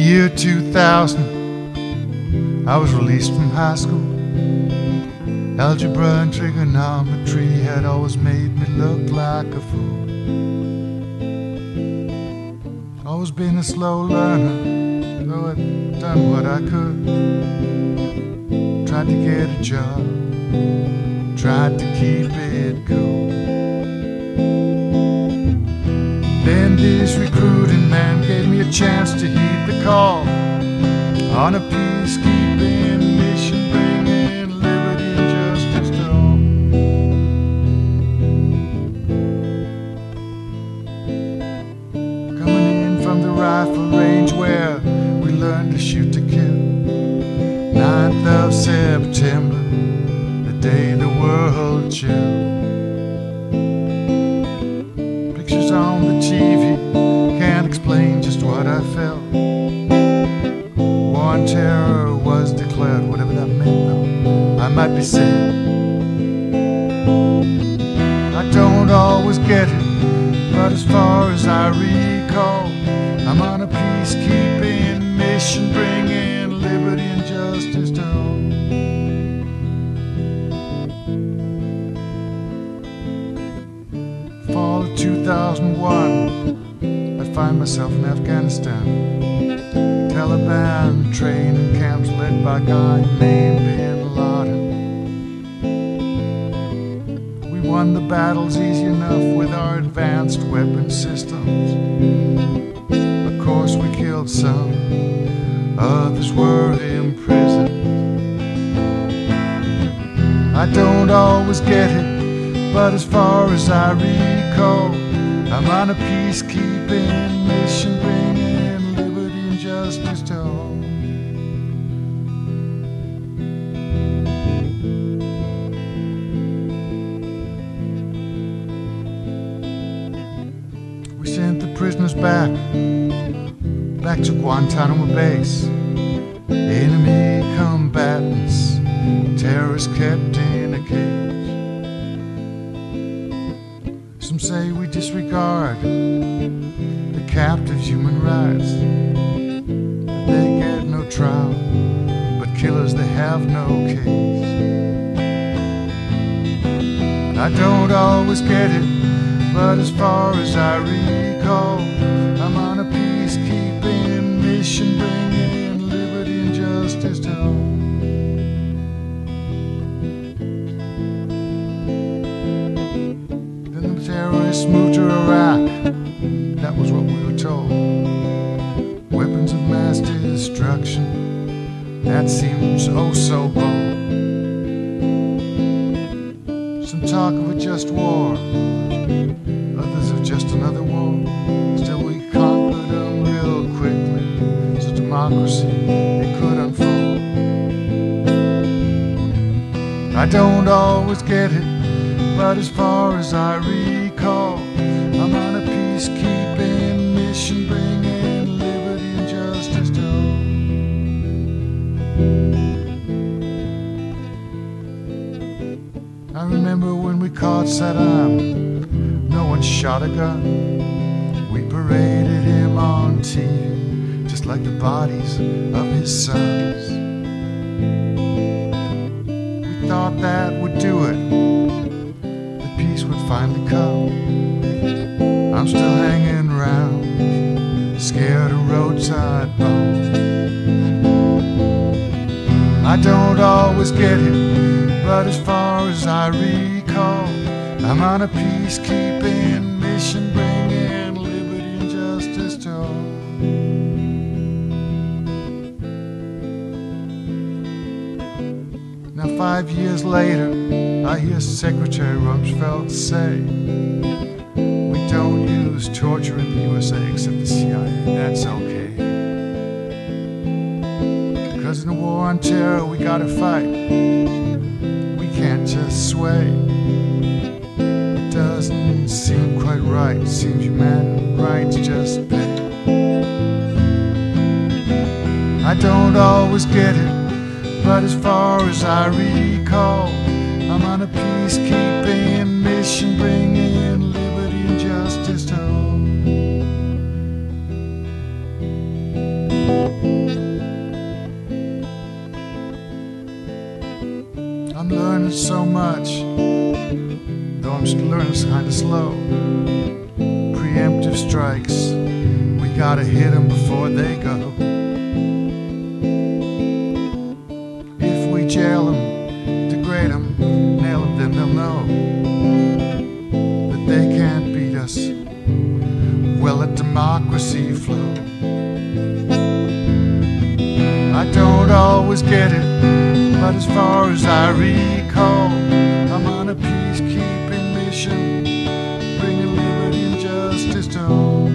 year 2000, I was released from high school. Algebra and trigonometry had always made me look like a fool. Always been a slow learner, though I'd done what I could. Tried to get a job, tried to keep it cool. Then this recruiting man gave me a chance to heed the call on a peacekeeping mission, bringing liberty and justice to all. Coming in from the rifle range where we learned to shoot to kill. 9th of September, the day the world chilled. Pictures on the TV can't explain just what I felt. War on terror was declared, whatever that meant though, I might be saying. I don't always get it, but as far as I recall, I'm on a peacekeeping mission, bringing liberty and justice to all. Fall of 2001, I find myself in Afghanistan. Taliban training camps led by a guy named Bin Laden. We won the battles easy enough with our advanced weapon systems. Of course we killed some, others were imprisoned. I don't always get it, but as far as I recall, I'm on a peacekeeping mission, bringing liberty and justice to all. We sent the prisoners back to Guantanamo base. Enemy combatants, terrorists kept in a cage. Some say we disregard the captives' human rights, that they get no trial, but killers they have no case. I don't always get it, but as far as I recall, I'm on a peacekeeping mission, bringing liberty and justice to all. Terrorists moved to Iraq, that was what we were told. Weapons of mass destruction, that seems oh so bold. Some talk of a just war, others of just another war. Still we conquered them real quickly, so democracy it could unfold. I don't always get it, but as far as I recall, I'm on a peacekeeping mission, bringing liberty and justice to all. I remember when we caught Saddam, no one shot a gun. We paraded him on TV, just like the bodies of his sons. We thought that would do it, peace would finally come. I'm still hanging around, scared of roadside bombs. I don't always get it, but as far as I recall, I'm on a peacekeeping mission, bringing liberty and justice to all. Now 5 years later, I hear Secretary Rumsfeld say, we don't use torture in the USA except the CIA, that's okay. Because in a war on terror we gotta fight, we can't just sway. It doesn't seem quite right, it seems human rights just pay. I don't always get it, but as far as I recall, I'm on a peacekeeping mission, bringing liberty and justice to all. though I'm still learning kinda slow. Preemptive strikes, we gotta hit them before they go. If we jail them, degrade them, nail them, then they'll know that they can't beat us. Well, let democracy flow. I don't always get it, but as far as I recall, I'm on a peacekeeping mission, bringing liberty and justice to home.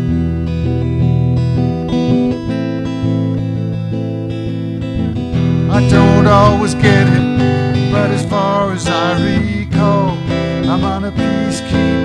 I don't always get it, but as far as I recall, I'm on a peacekeeping